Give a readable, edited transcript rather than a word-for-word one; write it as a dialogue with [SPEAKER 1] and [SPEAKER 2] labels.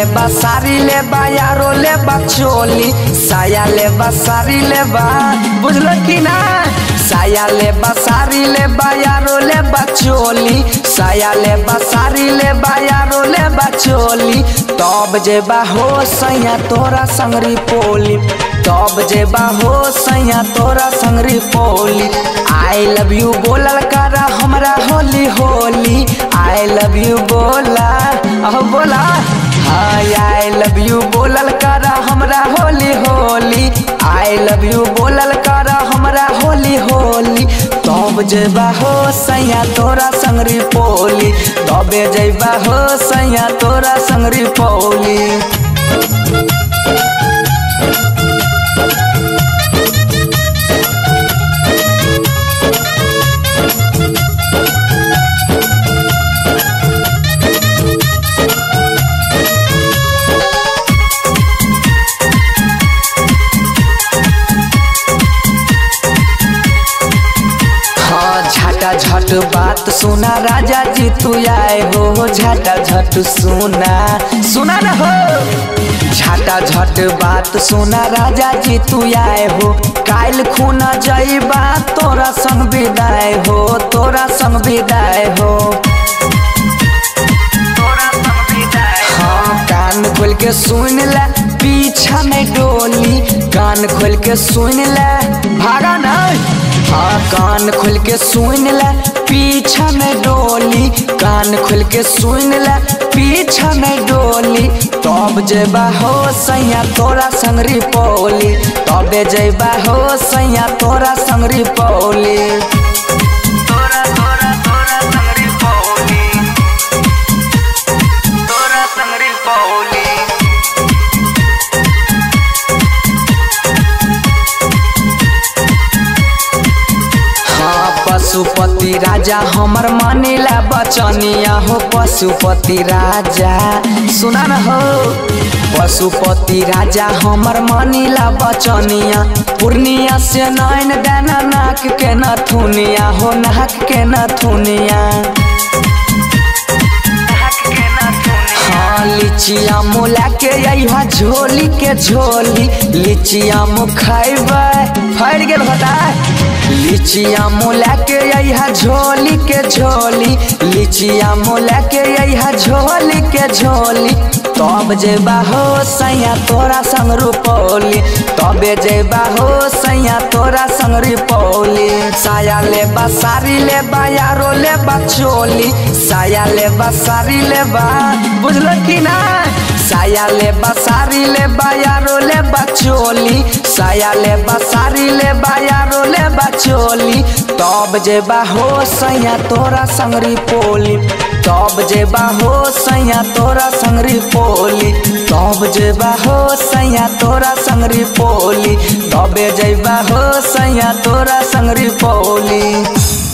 [SPEAKER 1] बा सारी ले बा यारो ले बा चोली, साया ले बा सारी ले बा, बुझलो कि ना। साया ले बा सारी ले बा यारो ले बा चोली, साया ले बा सारी ले बा यारो ले बा चोली। तब जेबा हो सैया तोरा संगरी पोली, तब जेबा हो सैया तोरा संगरी पोली। आई लव यू बोलल करा हमरा Holi Holi, I love you बोला बोला, हाय आई लव यू बोलल करा हमरा Holi Holi, I love you बोलल करा हमरा होली होली। तब जेबा हो सैया तोरा संगरी पोली, तबे जेबा हो सैया तोरा संगरी पोली। झटा झट बात सुना राजा जी तू आए हो, झटा झट सुना सुना न हो। झटा झट बात सुना राजा जी तू आए हो, काल खुना जइबा तोरा संग विदाई हो, तोरा संग विदाई हो। हाँ कान खोल के सुन ले पीछा में डोली, कान खोल के सुन ले भागा नहीं। हाँ कान खोल के सुन ले पीछा में डोली, कान खोल के सुन ले पीछा में डोली। तब जेबा हो सैया तोरा संगरी पोली, तबे जेबा हो सैया तोरा संगरी पोली। तोरा तोरा तोरा संगरी पोली, तोरा संगरी पोली। पशुपति राजा हमर मानिला बचनिया हो, पशुपति राजा सुना न हो। पशुपति राजा हमर मानिला बचनिया, पूर्णिया से नैन देना नाक के नथुनिया हो, नाक के नथुनिया। हाँ लिचिया मुला के यही झोली के झोली, लिचिया मुँह खैबै फैल गेल होता। लिचिया मुला के यही झोली के झोली, लिचिया मुला के यही झोली के झोली। तब जेबा हो सैया तोरा संग रुपौली, तबे जेबा हो सैया तोरा संग रुपौली। साया ले बा सारी ले बा यारो ले बा चोली, साया ले बा सारी ले बा, बुझलो कि ना। साया ले बा सारी ले बा यारो ले बा चोली, साया ले बा सारी ले बा यारो ले बा चोली। तब जेबा हो सैया तोरा संगरी पोली, तब जेबा हो सैया तोरा संगरी पोली, तब जेबा हो सैया तोरा संगरी पोली, तबे जेबा हो सैया तोरा संगरी पोली।